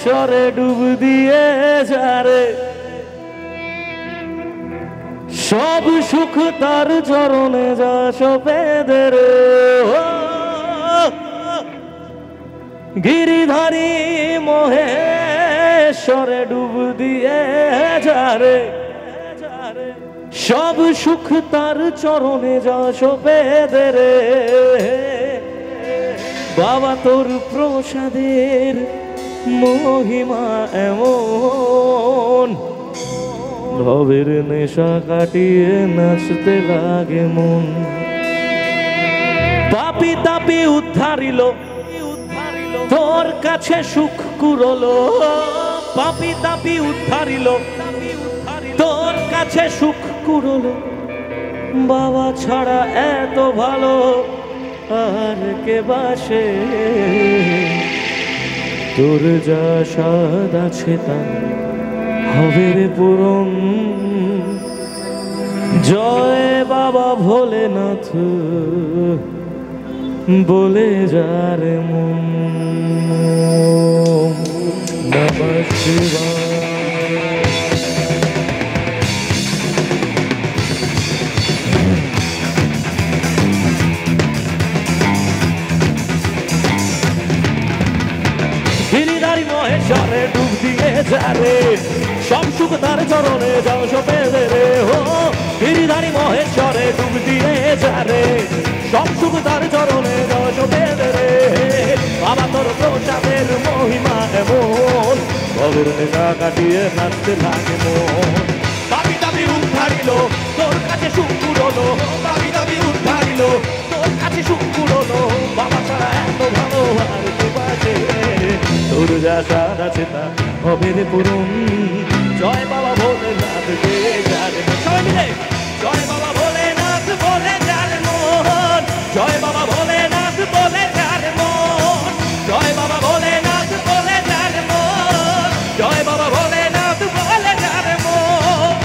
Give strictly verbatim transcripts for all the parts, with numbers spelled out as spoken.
মহেশ্বরে ডুব দিয়ে যারে সব সুখ তার চরণে যা সপেদের গিরিধারী মহেশ্বরে ডুব দিয়ে যারে সব সুখ তার চরণে যা সপেদের বাবা তোর প্রসাদের মহিমা এমন ভবের নেশা কাটিয়ে নাচতে লাগে মন পাপি তাপি উদ্ধারিল তোর কাছে সুখ কুরলো পাপি তাপি উদ্ধারিল তোর কাছে সুখ কুরলো বাবা ছাড়া এত ভালো আর কে বাসে তোর যা স্বাদ আছে তা হবে রে পূরণ জয় বাবা ভোলেনাথ বলে যার মন নমঃ শিবায় গিরিধারী মহেশ্বরে ডুব দিয়ে যারে সব সুখ তার চরণে যাও সপেদে রে হো গিরিধারী মহেশ্বরে ডুব দিয়ে যারে সব সুখ তার চরণে যাও সপেদে রে বাবা তোর প্রসাদের মহিমা এমন ভবের নেশা কাটিয়ে নাচতে লাগে মন পাপি তাপি উদ্ধারিল তোর কাছে সুখ কুরলো পাপি তাপি উদ্ধারিল তোর কাছে সুখ কুরলো বাবা ছাড়া এত ভালো আর কে বাসে তোর যা স্বাদ আছে তা হবে রে পূরণ জয় বাবা ভোলেনাথ কে যার সবাই মিলে জয় বাবা ভোলেনাথ বলে যার মন জয় বাবা ভোলেনাথ বলে যার মন জয় বাবা ভোলেনাথ বলে যার মন জয় বাবা ভোলেনাথ বলে যার মন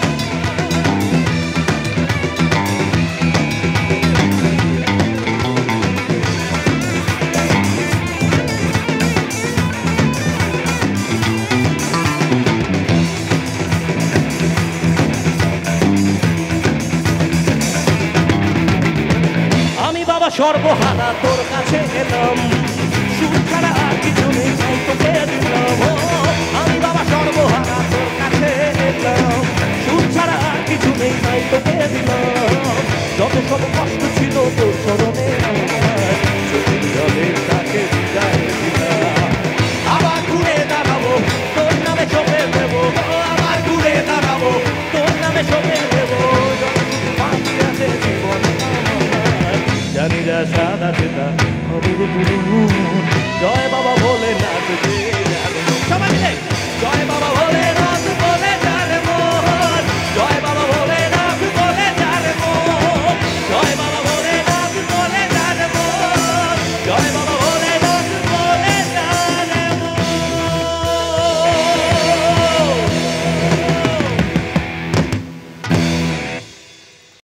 সর্বহারা তোর কাছে এলাম সুখ ছাড়া আর কিছু নেই তাই তোকে দিলাম আমি বাবা সর্বহারা তোর কাছে এলাম সুখ ছাড়া আর কিছু নেই তাই তোকে দিলাম যত সব কষ্ট ছিল তোর চরণে তাকে আবার ঘুরে দাঁড়াবো তোর নামে সবে দেবো আবার ঘুরে দাঁড়াবো তোর নামে সবে দেবো বাকি আছে জীবন জানি যা স্বাদ আছে তা হবে রে পূরণ জয় বাবা ভোলেনাথ